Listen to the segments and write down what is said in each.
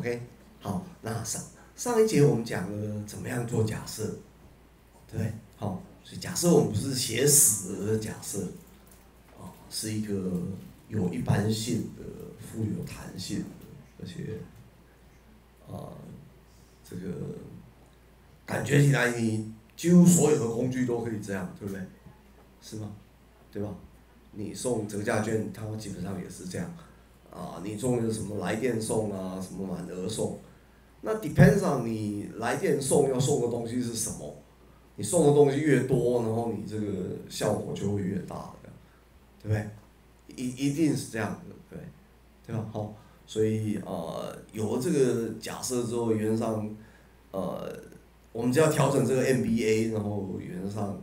OK， 好，那上一节我们讲了怎么样做假设，对不对？好，所以假设我们不是写死的假设，是一个有一般性的、富有弹性的，而且这个感觉起来你几乎所有的工具都可以这样，对不对？是吗？对吧？你送折价券，它基本上也是这样。你送的什么来电送啊，什么满额送，那 depends on 你来电送要送的东西是什么，你送的东西越多，然后你这个效果就会越大，对不对？一定是这样的，对吧？好，所以有了这个假设之后，原则上我们只要调整这个 MBA， 然后原则上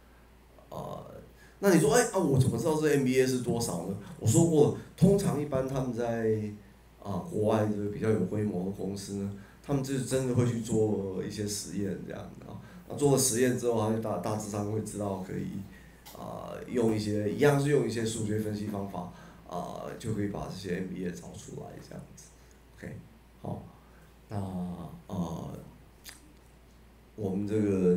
那你说，我怎么知道这 MBA 是多少呢？我说过，通常一般他们在国外的比较有规模的公司呢，他们就是真的会去做一些实验这样的那做了实验之后，他就大致上会知道可以用一些一样是用一些数学分析方法就可以把这些 MBA 找出来这样子。OK， 好，那我们这个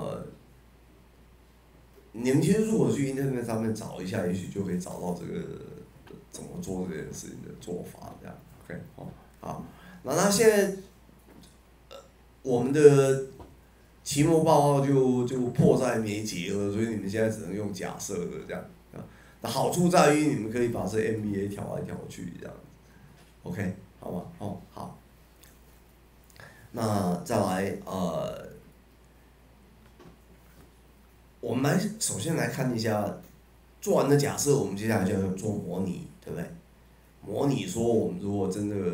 你们其实如果去 Internet 上面找一下，也许就可以找到这个怎么做这件事情的做法，这样 OK 好，那现在我们的期末报告就迫在眉睫了，所以你们现在只能用假设的这样那好处在于你们可以把这 MBA 调来调去这样 OK 好吗？好，那再来我们首先来看一下，做完的假设，我们接下来就要做模拟，对不对？模拟说我们如果真的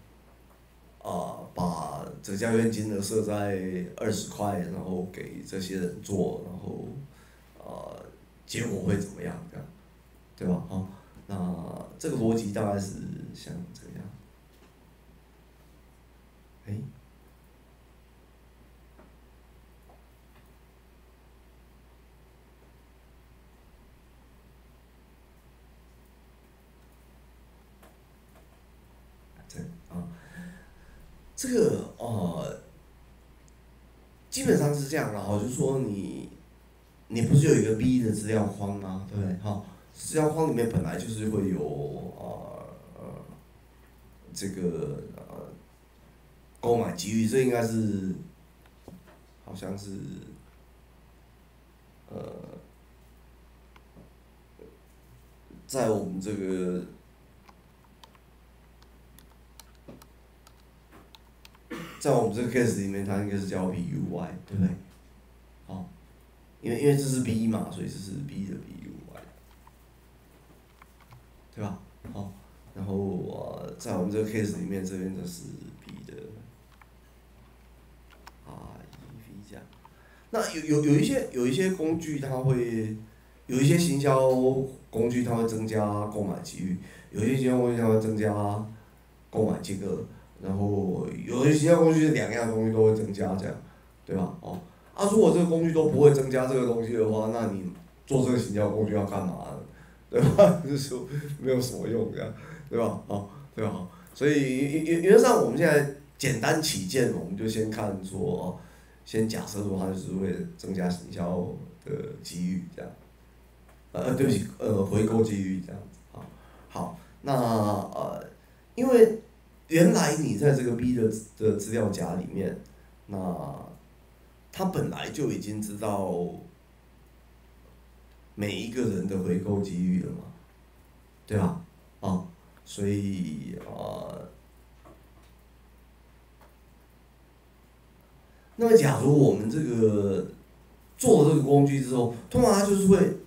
把折价券金额设在20块，然后给这些人做，然后结果会怎么样？这样，对吧？那这个逻辑大概是像这样。这个基本上是这样的就是说你不是有一个 B 的资料框吗？对不对？资料框里面本来就是会有这个购买机遇，这应该是好像是在我们这个case 里面，它应该是叫 BUY， 对不对？因为这是 B 嘛，所以这是 B 的 BUY， 对吧？然后在我们这个 case 里面，这边就是 B 的REV 这样。那有一些工具，它会有一些行销工具，它会增加购买机遇；有一些行销工具，它会增加购买金额。然后有些行销工具是两样东西都会增加，这样，对吧？如果这个工具都不会增加这个东西的话，那你做这个行销工具要干嘛呢？对吧？就是说没有什么用，这样，对吧？对吧？所以原则上我们现在简单起见，我们就先看说先假设说它就是为了增加行销的机遇，这样，对不起，回购机遇这样子，好，那因为原来你在这个 B 的资料夹里面，那他本来就已经知道每一个人的回购机遇了嘛，对吧？所以那么假如我们这个做了这个工具之后，通常它就是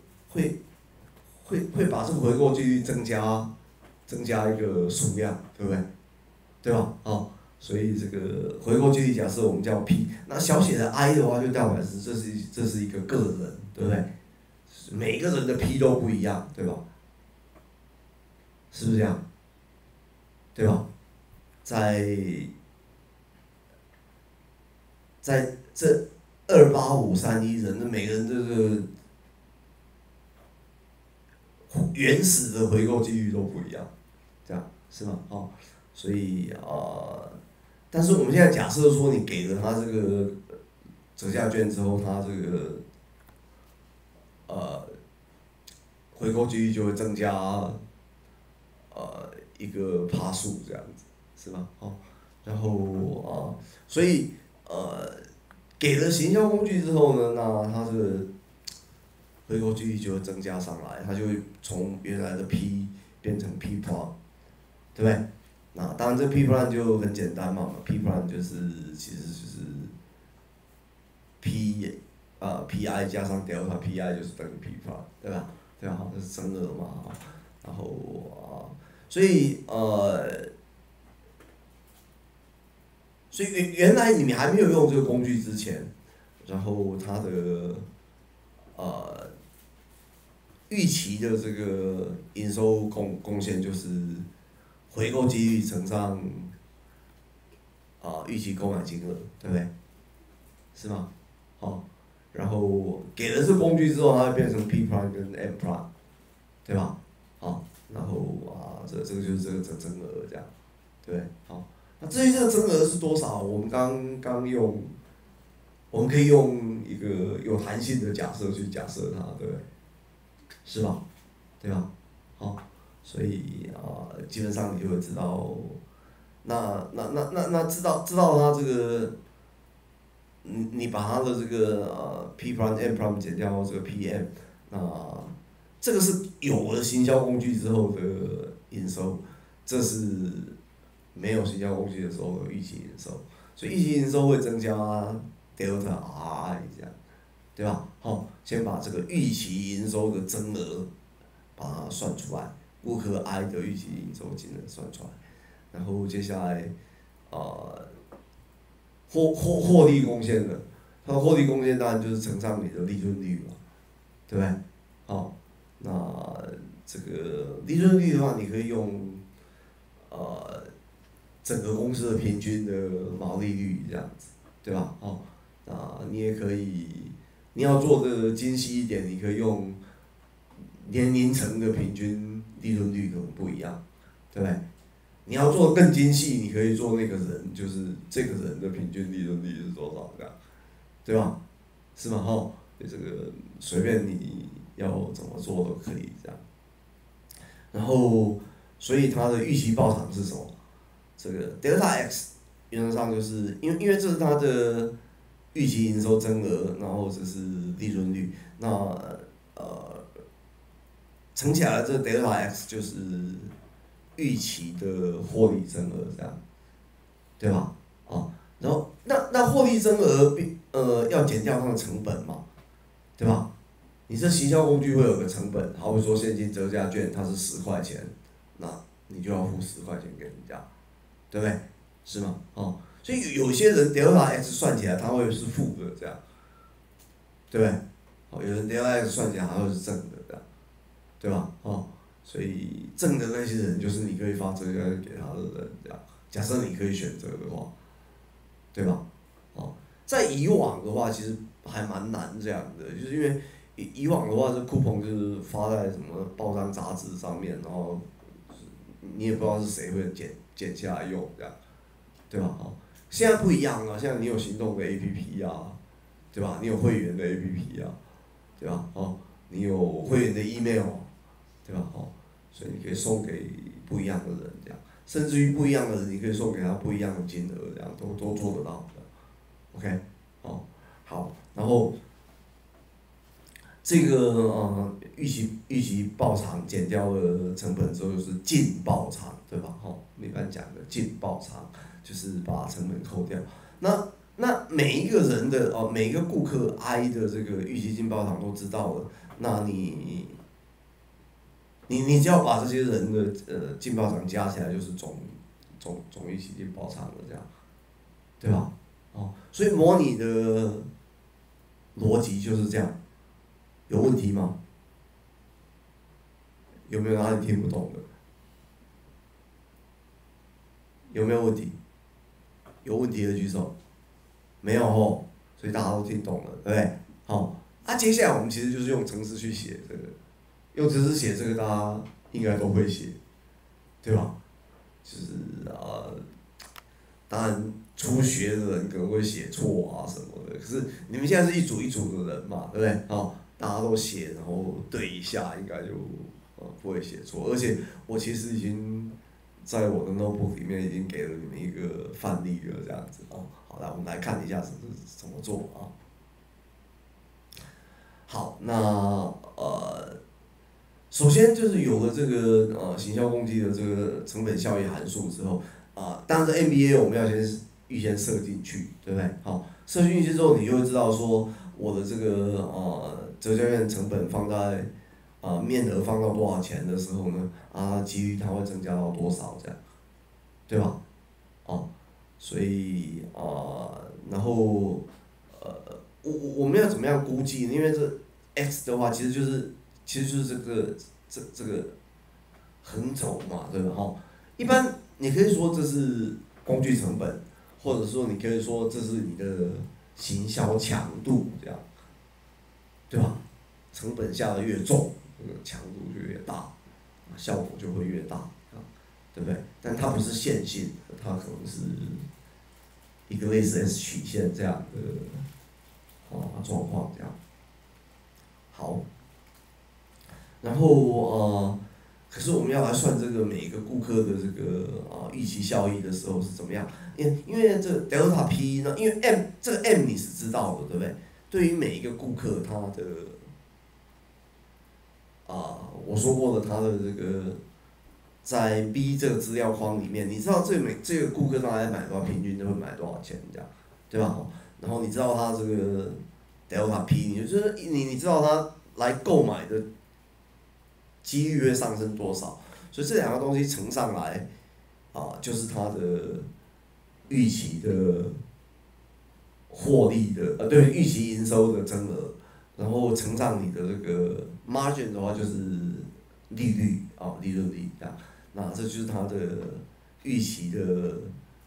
会把这个回购几率增加一个数量，对不对？对吧？所以这个回购几率假设我们叫 P， 那小写的 I 的话就代表是这是一个个人，对不对？每个人的 P 都不一样，对吧？是不是这样？对吧？在这28531人的每个人这个原始的回购几率都不一样，这样是吗？所以但是我们现在假设说你给了他这个折价券之后，他这个回购几率就会增加一个趴数这样子，是吧？哦，然后所以给了行销工具之后呢，那它这个回购几率就会增加上来，它就会从原来的 P 变成 P plan， 对不对？那当然这 P plan 就很简单嘛，P plan 其实就是 PI 加上 delta PI 就是等于 P plan， 对吧？对吧？这是增额嘛，然后所以所以原来你还没有用这个工具之前，然后它的预期的这个营收贡献就是回购几率乘上预期购买金额，对不对？是吗？好，然后给了这工具之后，它会变成 P prime 跟 M prime， 对吧？好，然后这个就是这个增额这样，对，好。那至于这个增额是多少，我们刚用，我们可以用一个有弹性的假设去假设它，对不对？是吧？对吧？好，所以基本上你就会知道，那知道它这个，你把它的这个P prime M prime 减掉这个 PM， 那这个是有了行销工具之后的营收，这是没有行销工具的时候的预期营收，所以预期营收会增加 delta I 这样，对吧？好，先把这个预期营收的增额把它算出来，顾客 I 的预期营收金额算出来，然后接下来获利贡献的，它的获利贡献当然就是乘上你的利润率嘛，对不对？好，那这个利润率的话，你可以用整个公司的平均的毛利率这样子，对吧？哦，你也可以，你要做的精细一点，你可以用年龄层的平均利润率可能不一样，对不对？你要做更精细，你可以做那个人，就是这个人的平均利润率是多少这样，对吧？是吗？哈，这个随便你要怎么做都可以这样。然后，所以它的预期报偿是什么？这个 delta x 原则上就是因为这是它的预期营收增额，然后这是利润率，那乘起来这 delta x 就是预期的获利增额这样，对吧？然后那获利增额要减掉它的成本嘛，对吧？你这行销工具会有个成本，好比说现金折价券它是10块钱，那你就要付10块钱给人家，对不对？是吗？所以有些人 delta x 算起来它会是负的这样，对不对？有人 delta x 算起来还会是正的这样，对吧？所以正的那些人就是你可以发折价券给他的人这样，假设你可以选择的话，对吧？在以往的话其实还蛮难这样的，就是因为以往的话这 coupon 就是发在什么报章杂志上面，然后你也不知道是谁会剪下来用这样，对吧？现在不一样了，现在你有行动的 APP 啊，对吧？你有会员的 APP 啊，对吧？你有会员的 email，对吧？所以你可以送给不一样的人这样，甚至于不一样的人，你可以送给他不一样的金额，这样都做得到的。OK，好，然后这个预期报偿减掉了成本之后就是净报偿，对吧？一般讲的净报偿就是把成本扣掉。那每一个人的每一个顾客 I 的这个预期净报偿都知道了，那你只要把这些人的净报偿加起来就是总预期净报偿了这样，对吧？所以模拟的逻辑就是这样，有问题吗？有没有哪里听不懂的？有没有问题？有问题的举手。没有所以大家都听懂了，对不对？接下来我们其实就是用程式去写这个，用程式写这个大家应该都会写，对吧？就是当然初学的人可能会写错啊什么的，可是你们现在是一组一组的人嘛，对不对？哦，大家都写，然后对一下，应该就不会写错。而且我其实已经在我的 notebook 里面已经给了你们一个范例了，这样子哦。好了，我们来看一下怎么做啊。好，那首先就是有了这个行销攻击的这个成本效益函数之后，当然这 MBA 我们要预先设进去，对不对？好，设进去之后，你就会知道说我的这个折价券成本放在面额放到多少钱的时候呢，几率它会增加到多少这样，对吧？哦，所以然后我们要怎么样估计呢？因为这 X 的话，其实就是这个横轴嘛，对吧？哈，一般你可以说这是工具成本，或者说你可以说这是你的行销强度，这样，对吧？成本下的越重，这个强度就越大，效果就会越大，对不对？但它不是线性的，它可能是一个类似 S 曲线这样的状况这样。好，然后可是我们要来算这个每一个顾客的这个预期效益的时候是怎么样？因为这 delta P 呢，因为 这个 M 你是知道的，对不对？对于每一个顾客他的我说过了他的这个在 B 这个资料框里面，你知道这个顾客大概买多少，平均都会买多少钱这样，对吧？然后你知道他这个 delta P， 就是你知道他来购买的几率会上升多少，所以这两个东西乘上来，就是它的预期的获利的对，预期营收的增额，然后乘上你的这个 margin 的话就是利率利润率这样，那这就是它的预期的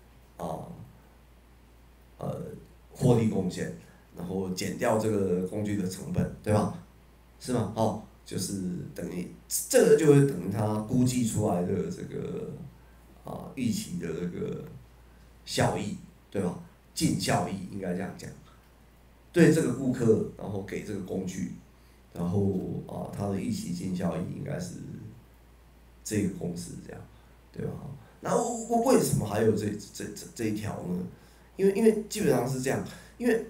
获利贡献，然后减掉这个工具的成本，对吧？是吗？就是等于这个就会等于它估计出来的这个预期的这个效益，对吧？净效益应该这样讲，对这个顾客，然后给这个工具，然后它的预期净效益应该是这个公式这样，对吧？那为什么还有这一条呢？因为基本上是这样，因为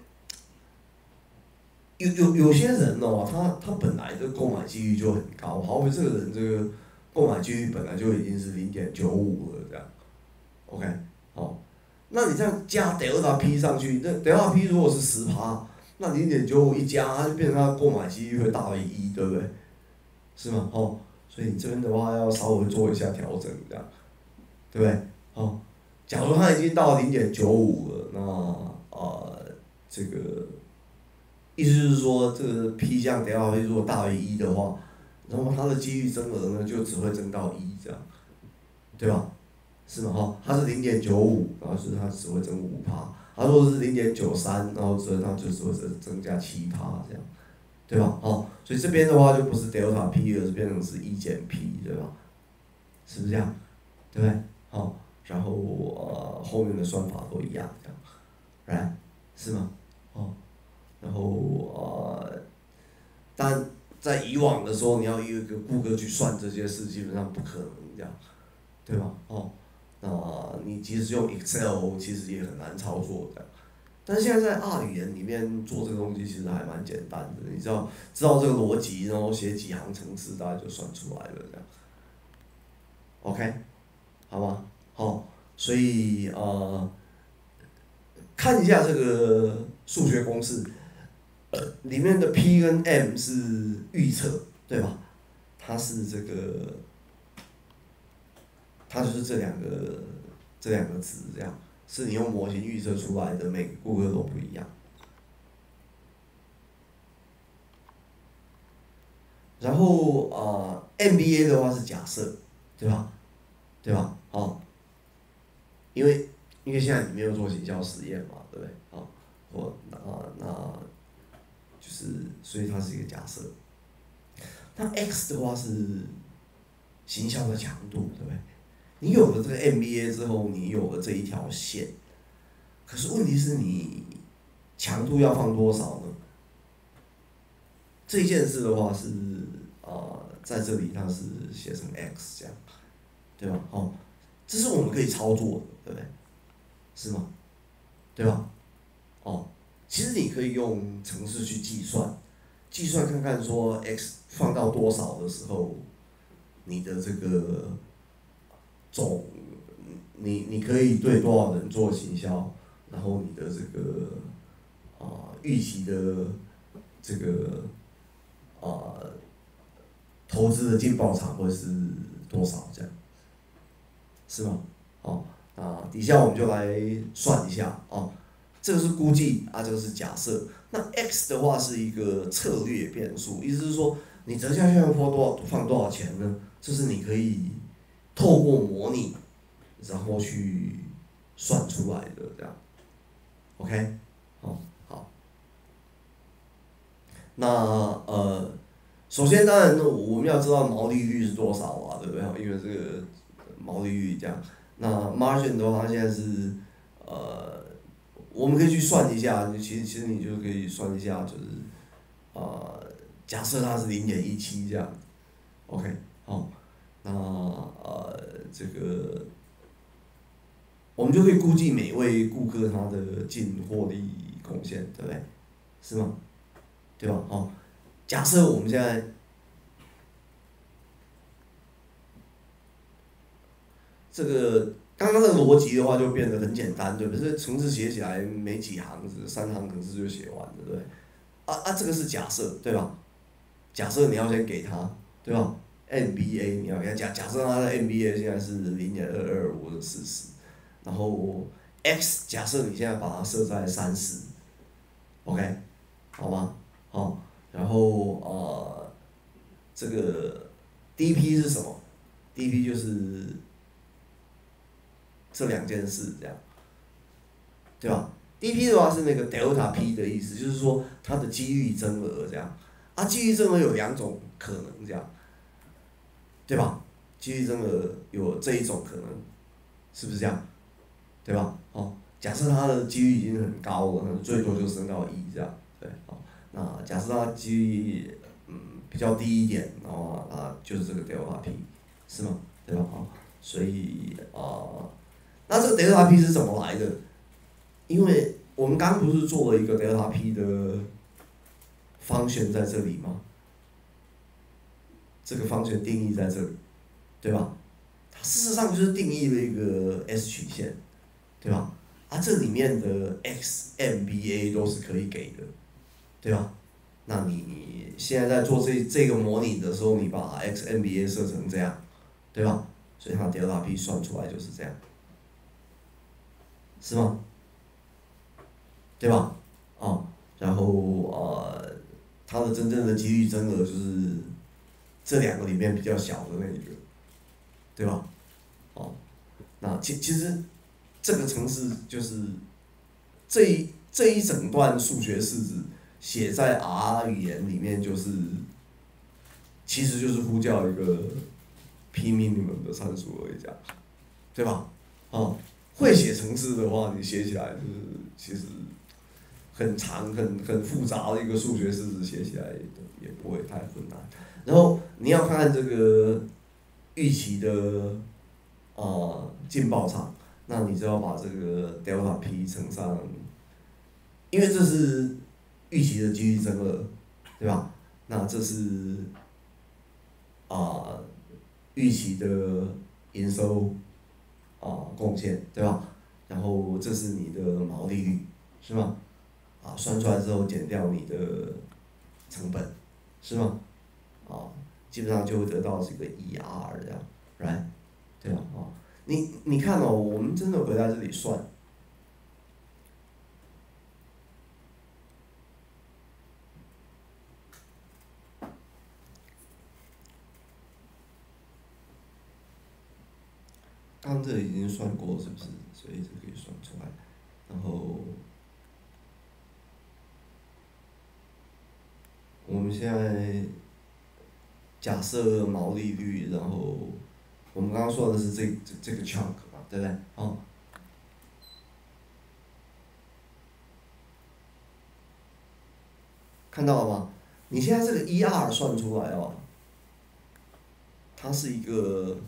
有些人哦，他本来的购买几率就很高，好比这个人这个购买几率本来就已经是0.95了这样，OK，好，那你这样加 delta P 上去，那 delta P 如果是10%，那0.95一加，它就变成它的购买几率会大于1，对不对？是吗？所以你这边的话要稍微做一下调整，这样，对不对？假如它已经到0.95了，那这个。意思就是说，这个 P 项 delta P 如果大于1的话，然后它的几率增额呢就只会增到1这样，对吧？是吗？它是0.95，然后是它只会增5%，它如果是0.93，然后它就只会增加7%这样，对吧？所以这边的话就不是 delta P， 而是变成是1减 P， 对吧？是不是这样？对不对？然后后面的算法都一样这样，来，是吗？然后但在以往的时候，你要一个顾客去算这些事，基本上不可能这样，对吧？那你即使用 Excel， 其实也很难操作的。但是现在在R语言里面做这个东西，其实还蛮简单的。你知道这个逻辑，然后写几行程式，大概就算出来了这样。OK， 好吗？所以看一下这个数学公式。里面的 P 跟 M 是预测，对吧？它是它就是这两个值这样，是你用模型预测出来的，每个顾客都不一样。然后MBA 的话是假设，对吧？对吧？因为现在你没有做行销实验嘛，对不对？那就是所以它是一个假设。那 X 的话是行销的强度，对不对？你有了这个 MBA 之后，你有了这一条线， 可是问题是你强度要放多少呢？这件事的话是在这里它是写成 x 这样，对吧？哦，这是我们可以操作的，对不对？是吗？对吧？哦，其实你可以用程式去计算，看看说 x 放到多少的时候，你的这个总，你可以对多少人做行销，然后你的这个预期的这个投资的净报酬会是多少这样，是吗？哦，底下我们就来算一下哦，这个是估计啊，这个是假设。那 x 的话是一个策略变数，意思是说你折价券放多少钱呢？这是你可以透过模拟，然后去算出来的这样。OK， 好，好。那首先当然我们要知道毛利率是多少啊，对不对？因为这个毛利率这样，那 margin 的话，它现在是我们可以去算一下，其实你就可以算一下，就是假设它是0.17这样 ，OK， 好，那这个我们就可以估计每位顾客他的净获利贡献，对不对？是吗？对吧？哦，假设我们现在这个刚刚这个逻辑的话就变得很简单，对不对？这程式写起来没几行，3行程式就写完了，对不对？这个是假设，对吧？假设你要先给他，对吧？MBA 你要给他假设他的 MBA 现在是0.225或者40，然后 X 假设你现在把它设在30，OK， 好吗？好，然后这个 DP 是什么？DP 就是这2件事这样，对吧？DP 的话是那个 delta P 的意思，就是说它的几率增额这样。几率增额有2种可能这样，对吧？几率增额有这一种可能，是不是这样？对吧？哦，假设它的几率已经很高了，最多就升到1这样，对，好，那假设它几率比较低一点，然后就是这个 delta P， 是吗？对吧？好，所以那这个 delta P 是怎么来的？因为我们刚不是做了一个 delta P 的方旋在这里吗？这个方旋定义在这里，对吧？它事实上就是定义了一个 S 曲线，对吧？这里面的 x MBA 都是可以给的，对吧？那你现在在做这个模拟的时候，你把 x MBA 设成这样，对吧？所以它 delta P 算出来就是这样，是吗？对吧？然后它的真正的几率增额就是这2个里面比较小的那一个，对吧？那其实这个程式就是这一整段数学式子写在 R 语言里面，其实就是呼叫一个 P minimum 的参数而已，这样，对吧？会写程式的话，你写起来就是其实很长、很复杂的一个数学式子，写起来也不会太困难。然后你要看这个预期的净报场，那你就要把这个 delta P 乘上，因为这是预期的几率增额，对吧？那这是预期的营收贡献，对吧？然后这是你的毛利率，是吗？算出来之后减掉你的成本，是吗？基本上就会得到这个 ER 这样，right， 对吧？你看我们真的回来这里算，刚这已经算过是不是？所以这可以算出来。然后我们现在假设毛利率，然后我们刚刚说的是这个 chunk 嘛，对不对？ 看到了吗？你现在这个 ER 算出来哦，它是一个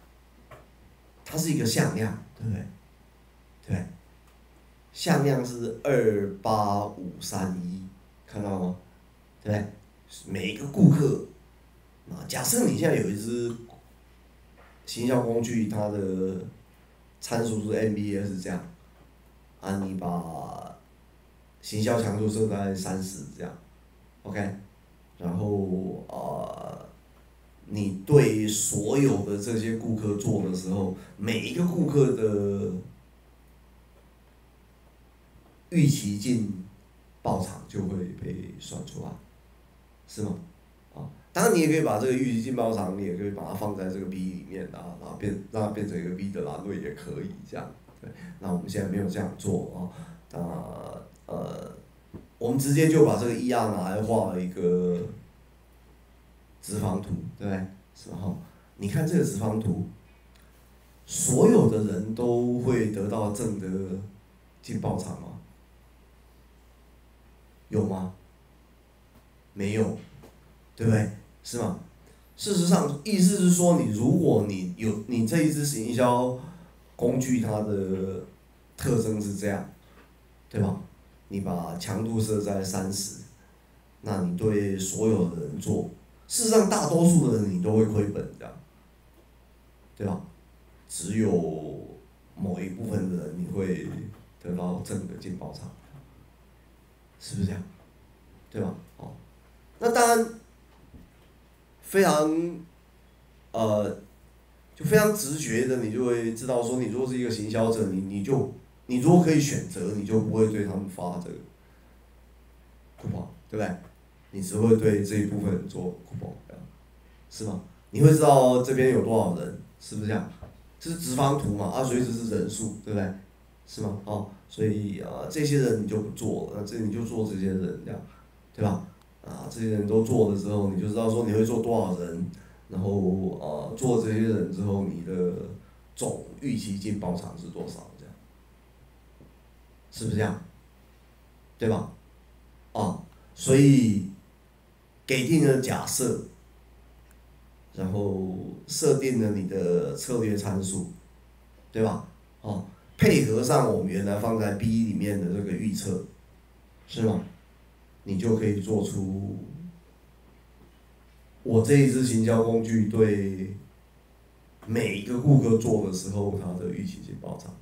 向量，对不对？对，向量是28531，看到吗？对不对？每一个顾客啊，假设你现在有一只行销工具，它的参数是 MBA 是这样，啊，你把行销强度设在30这样，OK，然后你对所有的这些顾客做的时候，每一个顾客的预期进报偿就会被算出来，是吗？当然你也可以把这个预期进报偿，你也可以把它放在这个 B 里面啊，然后让它变成一个 B 的栏位也可以这样。对，那我们现在没有这样做啊，我们直接就把这个 ER 拿来画了一个直方图，对不对？是吧？你看这个直方图，所有的人都会得到正的进报偿吗？有吗？没有，对不对？是吗？事实上，意思是说，如果你这一支行销工具，它的特征是这样，对吧？你把强度设在30，那你对所有的人做，事实上大多数的人你都会亏本这样，对吧？只有某一部分的人你会得到正的进报偿，是不是这样？对吧？那当然非常呃，就非常直觉的，你就会知道说，你如果是一个行销者，你如果可以选择，你就不会对他们发这个 coupon，对不对？你只会对这一部分人做 coupon，是吗？你会知道这边有多少人，是不是这样？这是直方图嘛，所以这是人数，对不对？是吗？所以这些人你就不做了，你就做这些人这样，对吧？这些人都做了之后，你就知道说你会做多少人，然后做这些人之后，你的总预期进报偿是多少？这样，是不是这样？对吧？所以给定了假设，然后设定了你的策略参数，对吧？配合上我们原来放在 B 里面的这个预测，是吗？你就可以做出我这一支行销工具对每一个顾客做的时候，他的预期性报偿。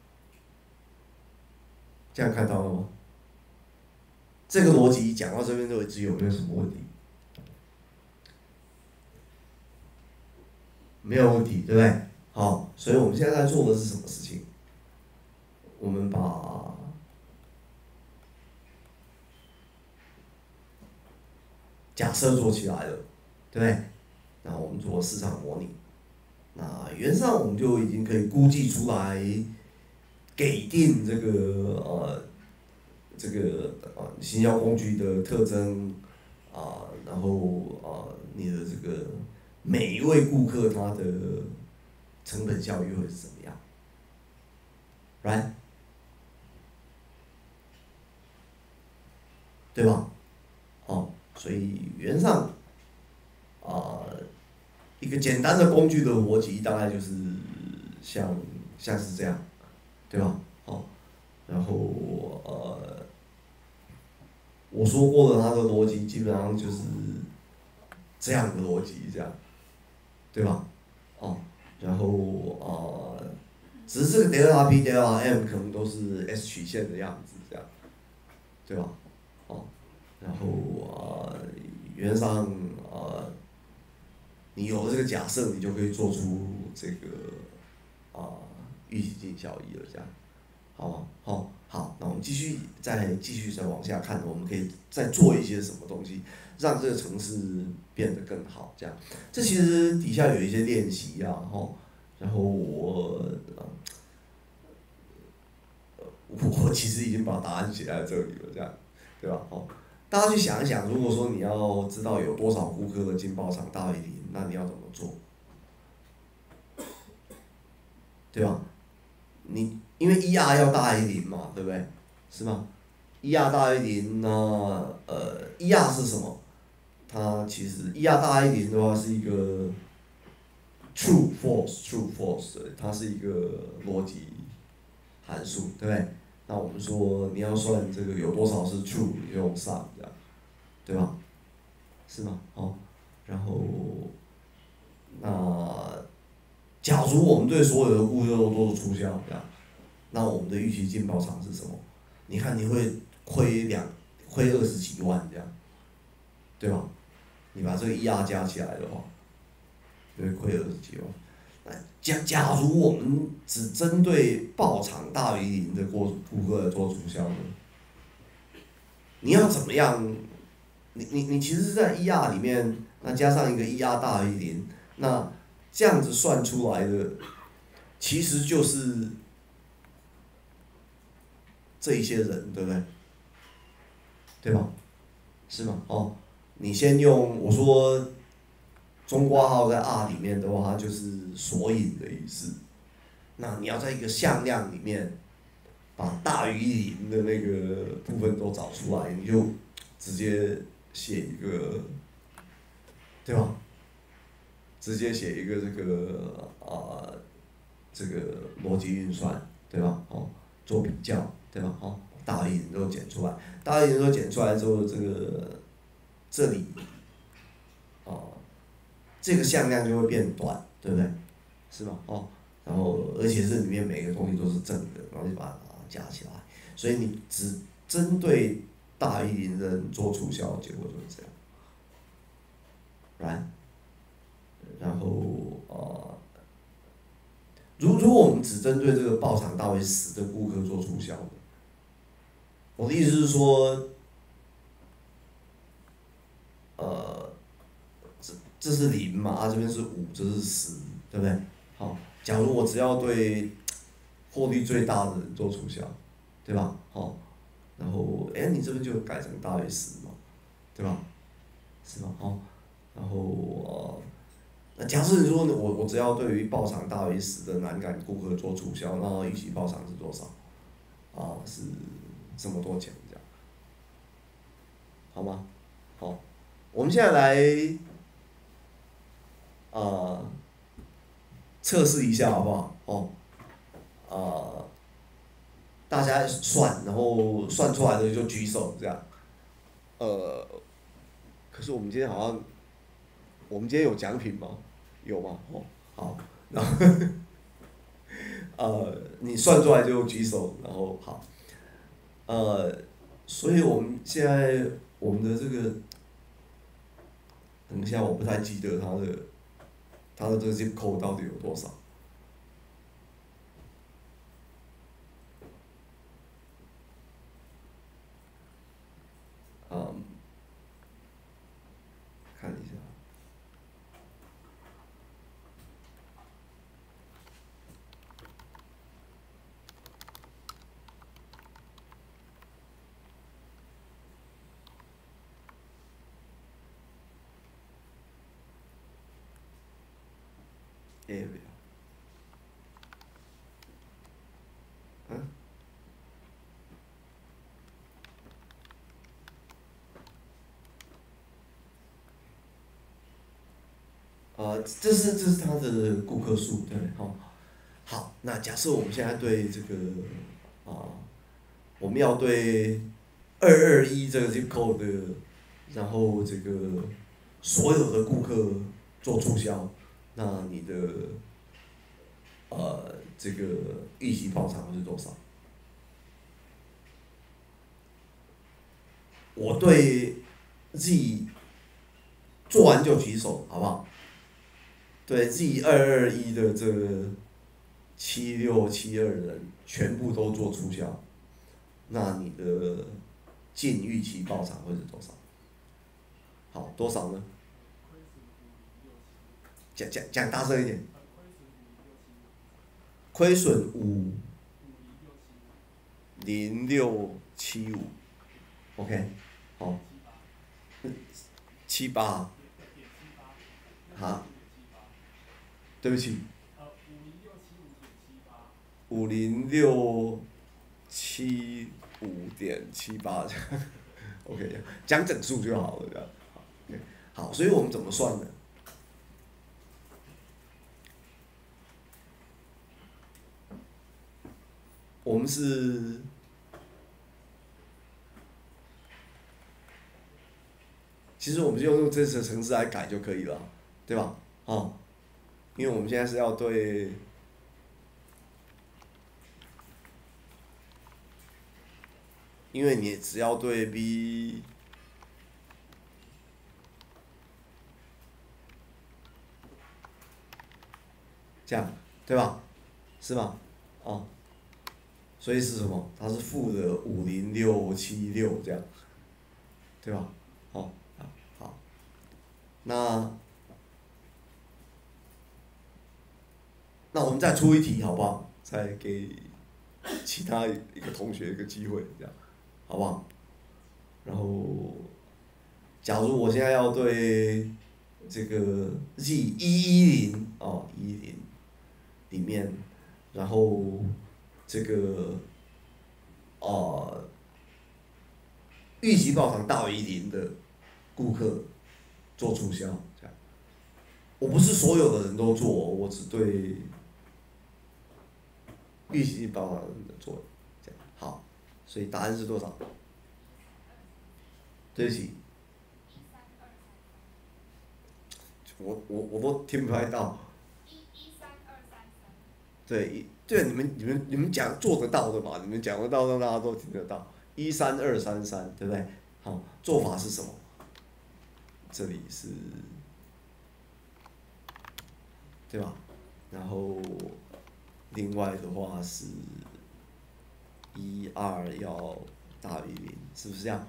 这样看到了吗？这个逻辑讲到这边为止，有没有什么问题？没有问题，对不对？所以我们现在在做的是什么事情？我们把假设做起来了，对不对？那我们做市场模拟，那原上我们就已经可以估计出来，给定行销工具的特征，然后你的这个每一位顾客他的成本效益会是怎么样，right？对吧？所以原上啊、一个简单的工具的逻辑大概就是像是这样，对吧？然后我说过的它的逻辑基本上就是这样的逻辑，这样，对吧？然后只是这个 delta p delta m 可能都是 S 曲线的样子，这样，对吧？然后原则上你有了这个假设，你就可以做出这个预期性效益了，这样，好吗？好，那我们继续再往下看，我们可以再做一些什么东西，让这个城市变得更好，这样。这其实底下有一些练习啊，然后我其实已经把答案写在这里了，这样，对吧？大家去想一想，如果说你要知道有多少顾客的进报场大于零，那你要怎么做？对吧？因为 ER 要大于零嘛，对不对？是吗 ，ER 大于0，那ER 是什么？它其实 ER 大于0的话是一个 true false，它是一个逻辑函数，对不对？那我们说你要算这个有多少是 true，你就用 sum 这样，对吧？是吗？哦，然后那假如我们对所有的顾客都做出促销，这样，那我们的预期净报偿是什么？你看你会亏20几万这样，对吧？你把这个 ER 加起来的话，就会亏20几万。那假如我们只针对报偿大于0的顾客做促销呢？你要怎么样？你其实是在 ER 里面，那加上一个 ER 大于0，那这样子算出来的，其实就是这一些人，对不对？对吧？是吗？哦，你先用我说中括号在 R 里面的话，它就是索引的意思。那你要在一个向量里面把大于0的那个部分都找出来，你就直接写一个，对吧？直接写一个这个逻辑运算，对吧？哦，做比较，对吧？哦，大于0都减出来，大于0都减出来之后，这里哦，这个向量就会变短，对不对？是吗？哦，然后而且这里面每个东西都是正的，然后就把它加起来，所以你只针对大于0的人做促销，结果就是这样，来，然后如果我们只针对这个报偿大于10的顾客做促销呢，我的意思是说，呃，这是0嘛，这边是5，这是10，对不对？好，假如我只要对获利最大的人做促销，对吧？好，然后你这边就改成大于10嘛，对吧？是吧？好，然后那假设你说我只要对于报偿大于10的南港顾客做促销，那预期报偿是多少？是这么多钱这样，好吗？好，我们现在来测试一下好不好？哦，呃，大家算，然后算出来的就举手这样。呃，可是我们今天有奖品吗？有吗？哦，好，然后你算出来就举手，然后好，呃，所以我们现在我们的这个，等一下我不太记得它的这个 zip code 到底有多少。嗯，看一下。area，嗯，这是他的顾客数，对，好，好，那假设我们现在对这个啊、我们要对221这个 zip code 的，然后这个所有的顾客做促销，那你的这个预期报偿是多少？我对 Z 做完就举手，好不好？对 Z221的这个7672人全部都做促销，那你的净预期报偿会是多少？好，多少呢？讲大声一点。亏损500675，OK，好，78，好，对不起，5067 5.78这样，OK， 讲整数就好了这样。OK， 好，所以我们怎么算呢？我们是，其实我们就用这次的程式来改就可以了，对吧？哦，因为我们现在是要对，因为你只要对 B 这样，对吧？是吗？哦，所以是什么？它是负的50676这样，对吧？哦，好，那我们再出一题好不好？再给其他一个同学一个机会，这样，好不好？然后，假如我现在要对这个 Z110哦110里面，然后这个预期报偿大于0的顾客做促销，这样。我不是所有的人都做，我只对预期报偿的做，这样好。所以答案是多少？对不起，我都听不太到。对，对，你们讲做得到的嘛？你们讲得到，让大家都听得到。13233，对不对？好，做法是什么？这里是，对吧？然后另外的话是12要大于0，是不是这样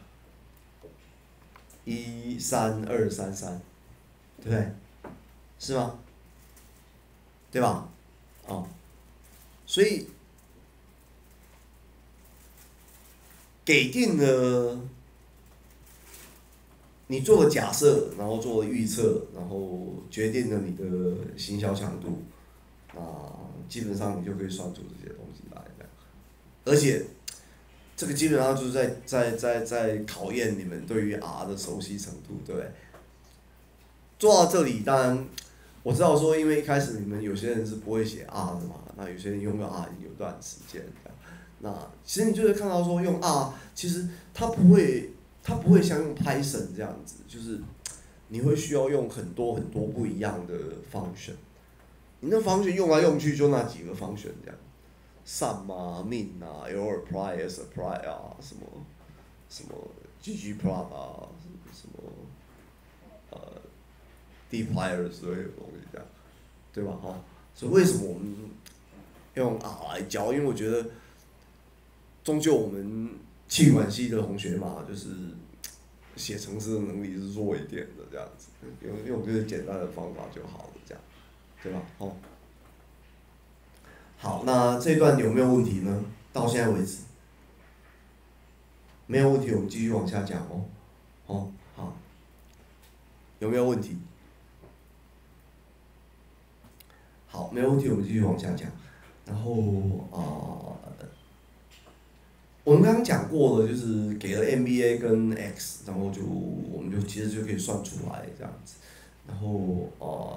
？13233，对不对？是吗？对吧？哦，所以给定了你做了假设，然后做了预测，然后决定了你的行销强度，基本上你就可以算出这些东西来的。而且这个基本上就是在考验你们对于 R 的熟悉程度，对不对？做到这里，当然我知道说，因为一开始你们有些人是不会写 R 的嘛，那有些人用了 R 有段时间这样。那其实你就会看到说，用 R 其实它不会像用 Python 这样子，就是你会需要用很多很多不一样的 function。你那 function 用来用去就那几个 function 这样，sum 啊，min 啊，lapply apply 啊，什么 ggplot 啊，什么dplyr 之类的东西这样，对吧？哈，所以为什么我们用 R 来教？因为我觉得，终究我们气管系的同学嘛，就是写程式的能力是弱一点的这样子，用这个简单的方法就好了，这样，对吧？哦，好，那这段有没有问题呢？到现在为止，没有问题，我们继续往下讲哦。哦，好，有没有问题？好，没有问题，我们继续往下讲。然后我们刚刚讲过了，就是给了 MBA 跟 X，然后我们其实就可以算出来这样子。然后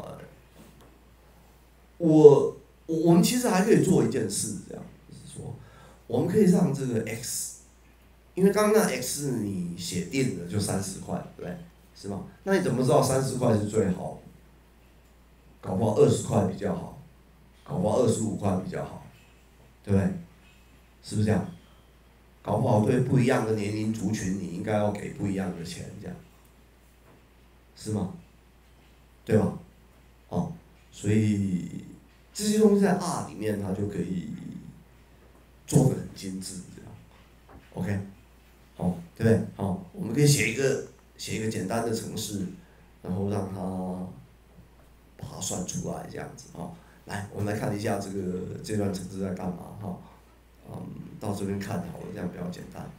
我们其实还可以做一件事，这样就是说，我们可以让这个 X，因为刚刚那 X 你写定了就30块，对不对？是吗？那你怎么知道30块是最好？搞不好20块比较好，搞不好25块比较好，对不对？是不是这样？搞不好对不一样的年龄族群，你应该要给不一样的钱，这样，是吗？对吧？哦，所以这些东西在 R 里面它就可以做得很精致，这样 ，OK， 好，对不对？好，我们可以写一个简单的程式，然后让它把它算出来，这样子啊。来，我们来看一下这段程式在干嘛哈。到这边看好了，这样比较简单。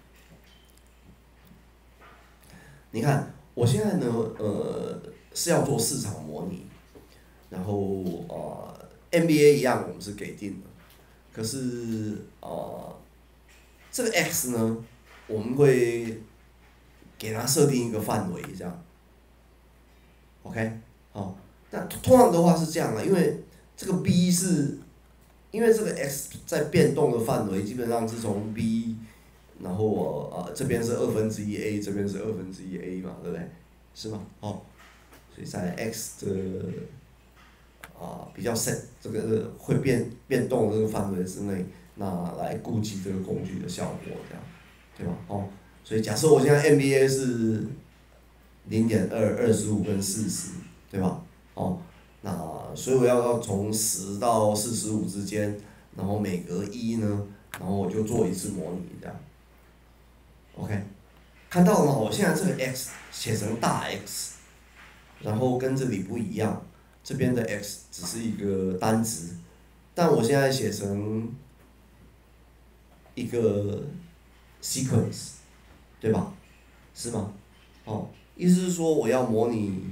你看，我现在呢，是要做市场模拟，然后MBA 一样，我们是给定的，可是这个 x 呢，我们会给它设定一个范围，这样 ，OK， 好，那通常的话是这样的，因为这个 b 是，因为这个 x 在变动的范围基本上是从 b， 然后这边是1/2a， 这边是1/2a 嘛，对不对？是吗？哦，所以在 x 的比较深，这个会变动的这个范围之内，那来估计这个工具的效果，这样，对吧？哦，所以假设我现在 MBA 是0.2、25跟40，对吧？哦，那所以我要从10到45之间，然后每隔1呢，然后我就做一次模拟，这样。OK， 看到了吗？我现在这个 x 写成大 X， 然后跟这里不一样，这边的 x 只是一个单值，但我现在写成一个 sequence， 对吧？是吗？哦，意思是说我要模拟，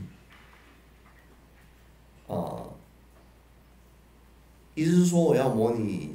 啊、意思是说我要模拟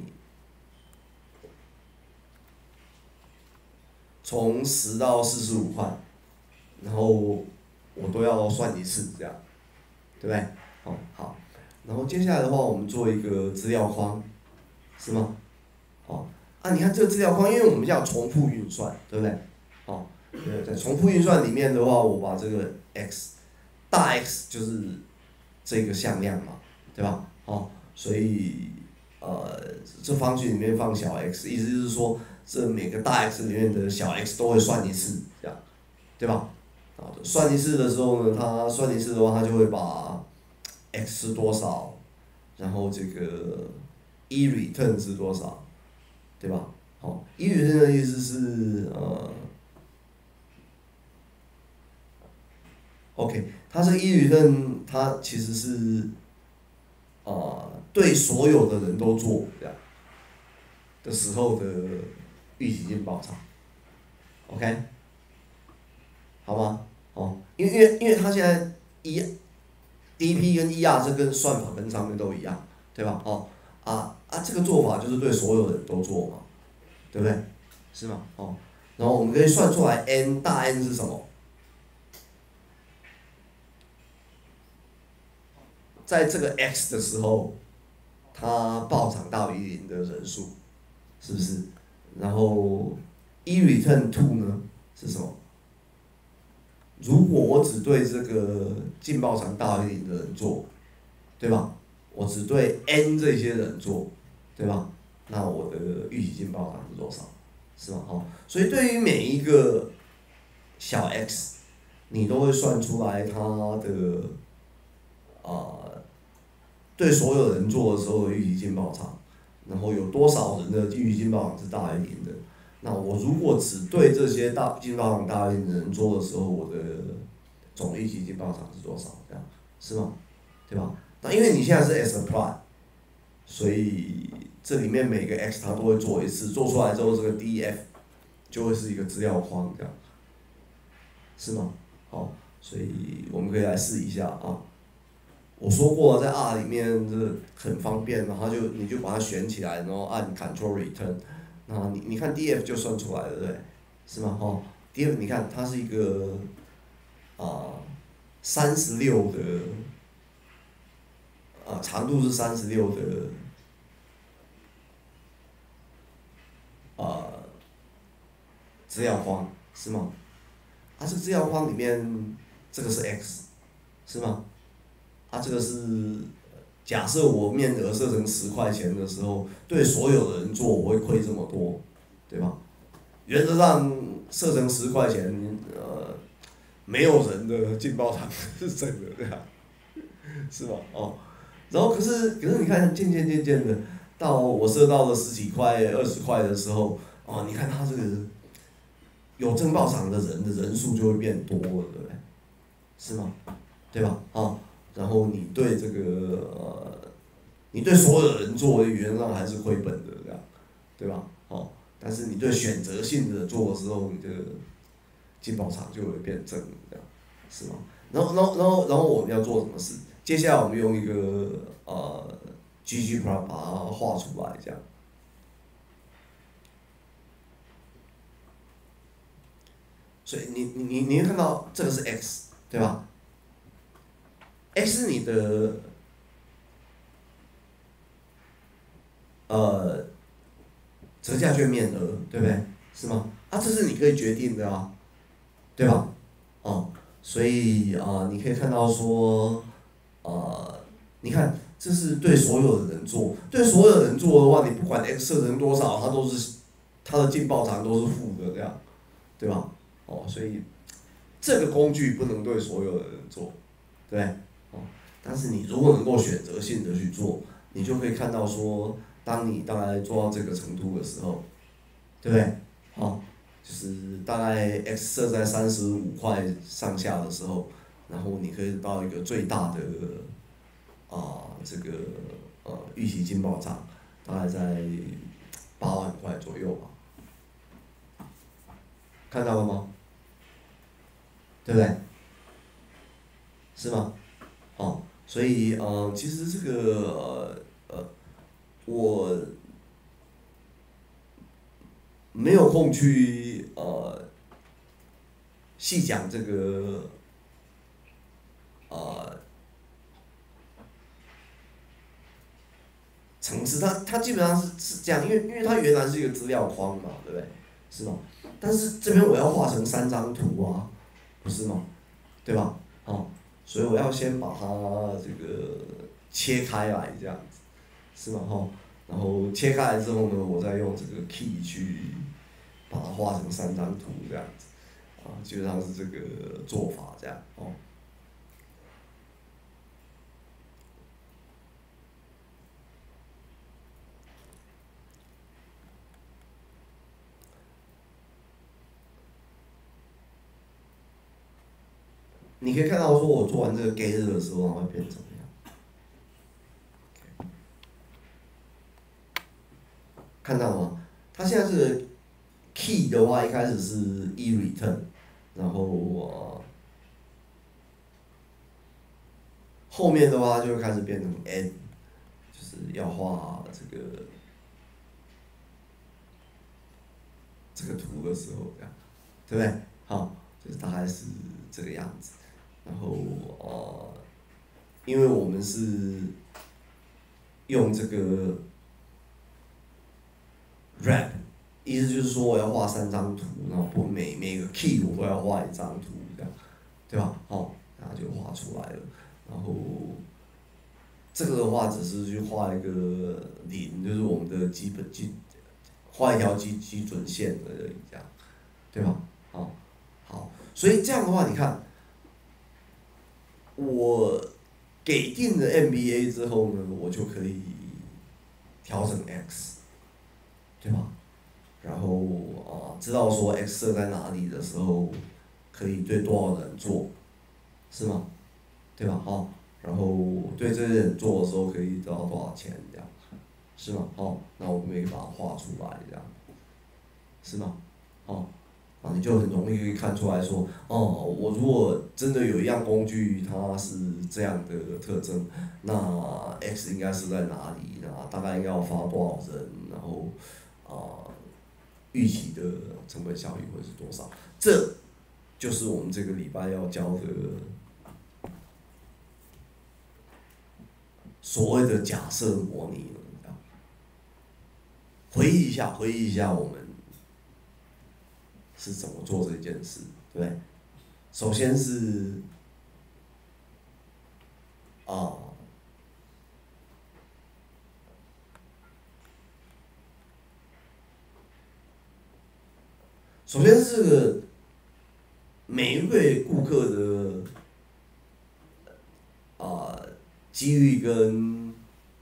从10到45块，然后我都要算一次，这样，对不对？哦，好，然后接下来的话，我们做一个资料框，是吗？哦，你看这个资料框，因为我们要重复运算，对不对？哦，在重复运算里面的话，我把这个 x 大 X 就是这个向量嘛，对吧？哦，所以这方句里面放小 x， 意思就是说，这每个大 X 里面的小 x 都会算一次，这样，对吧？算一次的时候呢，它算一次的话，它就会把 x 是多少，然后这个 return 是多少，对吧？好，return 的意思是OK，它这个return 它其实是对所有的人都做这样的时候的预期性报偿，OK，好吗？哦，因为它现在DP 跟 这跟算法跟上面都一样，对吧？哦，这个做法就是对所有人都做嘛，对不对？是吗？哦，然后我们可以算出来 大 N 是什么？在这个 x 的时候，它报偿大于0的人数，是不是？然后 return to 呢是什么？如果我只对这个净报偿大于0的人做，对吧？我只对 n 这些人做，对吧？那我的预期净报偿是多少？是吧？好，所以对于每一个小 x，你都会算出来它的对所有人做的时候的预期净报偿，然后有多少人的预期净报偿是大于0的？那我如果只对这些净报偿大于0的人做的时候，我的总预期净报偿是多少？这样是吗？对吧？那因为你现在是 s apply， 所以这里面每个 x 它都会做一次，做出来之后这个 df 就会是一个资料框，这样是吗？好，所以我们可以来试一下啊。我说过在 R 里面这很方便，然后你就把它选起来，然后按 Control Return， 那你看 df 就算出来了，对不对？是吗？哦，df 你看它是一个36的长度是36的资料框，是吗？这个资料框里面这个是 x， 是吗？这个是假设我面额设成10块钱的时候，对所有的人做我会亏这么多，对吧？原则上设成10块钱，没有人的净报偿是真的，对吧？是吧？哦，然后可是你看渐渐的，到我设到了10几块、20块的时候，你看它这个有正报偿的人的人数就会变多了，对不对？是吗？对吧？然后你对这个你对所有人做，原则上还是亏本的，这样，对吧？但是你对选择性的做的时候，你这个净报偿就会变正，这样，是吗？然后我们要做什么事？接下来我们用一个ggplot 把它画出来，这样。 所以你会看到这个是 X， 对吧 ？X 是你的折价券面额，对不对？是吗？啊，这是你可以决定的啊，对吧？哦，所以你可以看到说，呃，你看这是对所有的人做，对所有人做的话，你不管 X 设成多少，它的净报偿都是负的，这样，对吧？哦，所以这个工具不能对所有的人做，对，哦，但是你如果能够选择性的去做，你就可以看到说，当你大概做到这个程度的时候，对不对？哦，就是大概 X 设在35块上下的时候，然后你可以到一个最大的这个预期净报涨，大概在8万块左右吧，看到了吗？对不对？是吗？哦，所以其实这个我没有空去细讲这个呃层次，它基本上是这样，因为它原来是一个资料框嘛，对不对？是吗？但是这边我要画成3张图啊，不是吗？对吧？哦，所以我要先把它这个切开来，这样子，是吗？哦，然后切开来之后呢，我再用这个 key 去把它画成3张图这样子，基本上是这个做法这样哦。你可以看到说，我做完这个 get 的时候，它会变成怎么样？看到吗？它现在这个 key 的话，一开始是 return，然后后面的话就会开始变成 n，就是要画这个图的时候，这样，对不对？好，就是大概是这个样子。然后因为我们是用这个 wrap，意思就是说我要画3张图，然后每个 key 我都要画1张图，这样，对吧？好，然后就画出来了。然后这个的话只是去画一个零，就是我们的画一条基准线而已，这样，对吧？好，好，所以这样的话，你看我给定了 MBA 之后呢，我就可以调整 X，对吧？然后知道说 X 设在哪里的时候，可以对多少人做，是吗？对吧？好，然后对这些人做的时候可以得到多少钱，这样，是吗？好，那我们可以把它画出来，这样，是吗？好，你就很容易可以看出来说，哦，我如果真的有一样工具，它是这样的特征，那 X 应该是在哪里？那大概应该要发多少人？然后预期的成本效益会是多少？这就是我们这个礼拜要教的所谓的假设模拟了。回忆一下我们是怎么做这件事，对不对？首先是啊、首先是个每一位顾客的机遇跟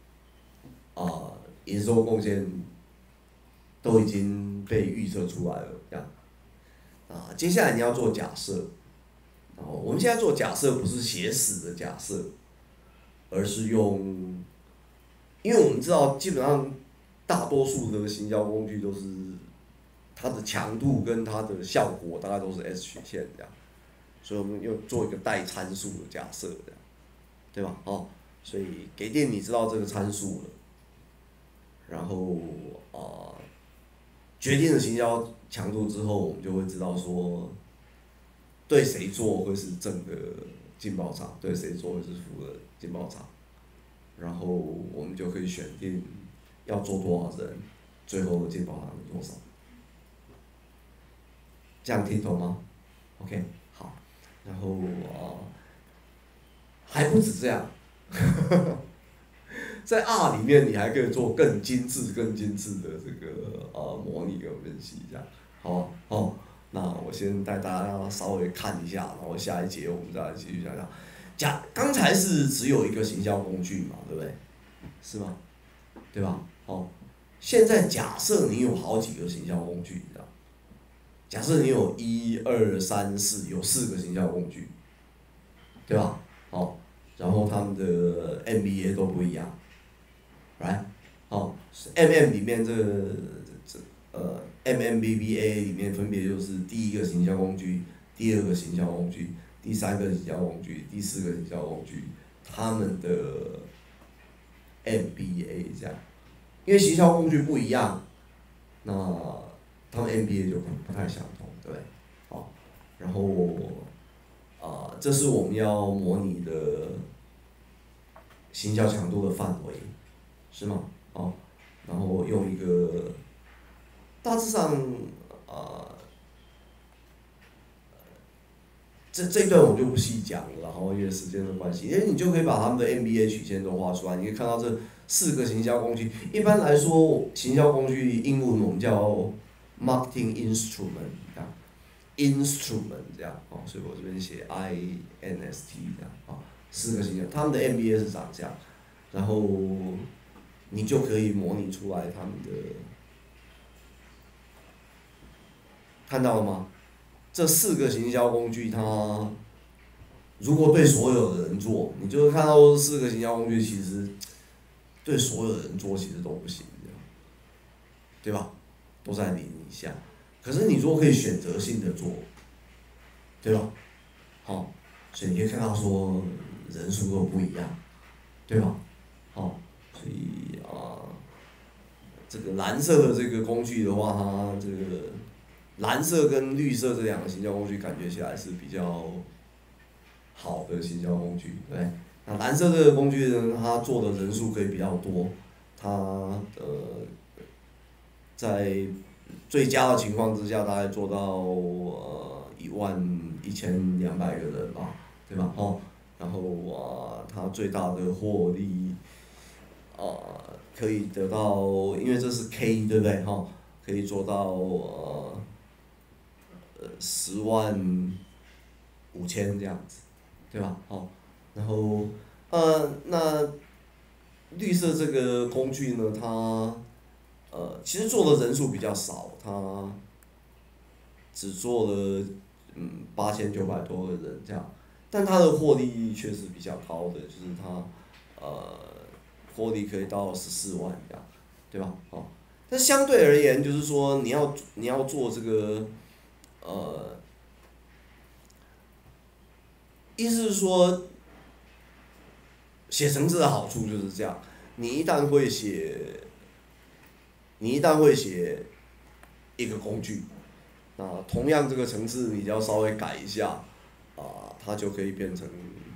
营收贡献都已经被预测出来了，这样接下来你要做假设，然后我们现在做假设不是写死的假设，而是因为我们知道基本上大多数的行销工具都是它的强度跟它的效果大概都是 S 曲线这样，所以我们又做一个带参数的假设这样，对吧？哦，所以给电你知道这个参数了，然后决定了行销强度之后，我们就会知道说对谁做会是正的浸泡茶，对谁做会是负的浸泡茶，然后我们就可以选定要做多少人，最后的浸泡茶有多少。这样听懂吗 ？OK， 好，然后还不止这样，在 R 里面你还可以做更精致的这个模拟跟分析，这样，好哦。那我先带大家稍微看一下，然后下一节我们再来继续讲讲。刚才是只有一个行销工具嘛，对不对？是吗？对吧？哦，现在假设你有好几个行销工具，你知道？假设你有1、2、3、4，有4个行销工具，对吧？哦，然后他们的 MBA 都不一样，来，哦，MM 里面MMBBA 里面分别就是第一个行销工具、第二个行销工具、第三个行销工具、第四个行销工具，他们的 MBA 这样，因为行销工具不一样，那他们 MBA 就不太相同，对不对？好，然后这是我们要模拟的行销强度的范围，是吗？哦，然后用一个大致上这一段我就不细讲了，然后因为时间的关系，因为你就可以把他们的 MBA 曲线都画出来，你可以看到这4个行销工具。一般来说，行销工具英文我们叫 marketing instrument， 这样 instrument 这样哦，所以我这边写 INST 这样啊，4个行销，他们的 MBA 是长这样，然后你就可以模拟出来他们的，看到了吗？这4个行销工具，它如果对所有的人做，你就会看到4个行销工具其实对所有人做其实都不行，对吧？都在零以下。可是你如果可以选择性的做，对吧？好，所以你可以看到说人数都不一样，对吧？好，所以这个蓝色的这个工具的话，它这个蓝色跟绿色这2个行销工具感觉起来是比较好的行销工具，对。那蓝色这个工具呢，它做的人数可以比较多，它在最佳的情况之下，大概做到11200个人吧，对吧？哦，然后它最大的获利可以得到，因为这是 K 对不对？哈，可以做到105000这样子，对吧？好，然后那绿色这个工具呢，它其实做的人数比较少，它只做了8900多个人这样，但它的获利却是比较高的，就是它获利可以到14万这样，对吧？哦，但相对而言，就是说你要做这个意思是说，写程式的好处就是这样，你一旦会写一个工具，那同样这个程式你只要稍微改一下，它就可以变成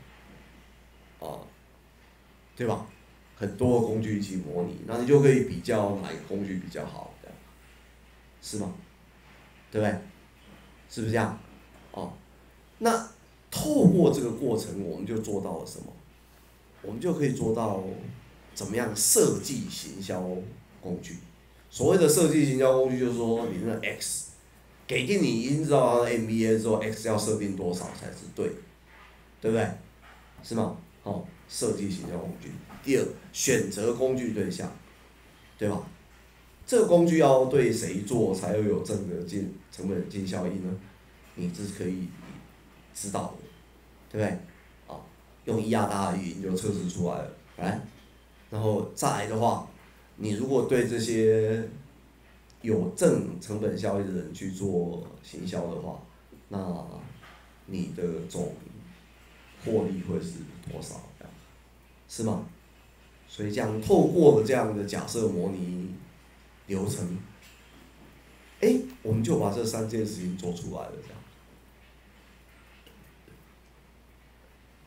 对吧？很多工具一起模拟，那你就可以比较哪个工具比较好，这样，是吗？对不对？是不是这样？哦，那透过这个过程，我们就做到了什么？我们就可以做到怎么样设计行销工具。所谓的设计行销工具，就是说你那个 X 给定你已经知道它的 MBA 之后 ，X 要设定多少才是对，对不对？是吗？哦，设计行销工具。第二，选择工具对象，对吧？这个工具要对谁做才会有正的成本净效益呢？你是可以知道的，对不对？用ER大的语音就测试出来了，来，然后再来的话，你如果对这些有正成本效益的人去做行销的话，那你的总获利会是多少？是吗？所以这样透过了这样的假设模拟流程，我们就把这3件事情做出来了，这样。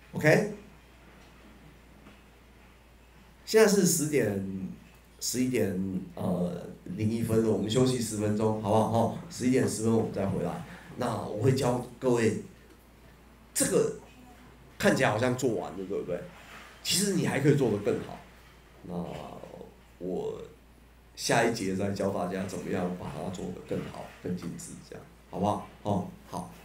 OK， 现在是11点01分了，我们休息10分钟，好不好？11点10分我们再回来。那我会教各位，这个看起来好像做完了，对不对？其实你还可以做得更好。那我下一节再教大家怎么样把它做得更好、更精致，这样好不好？好。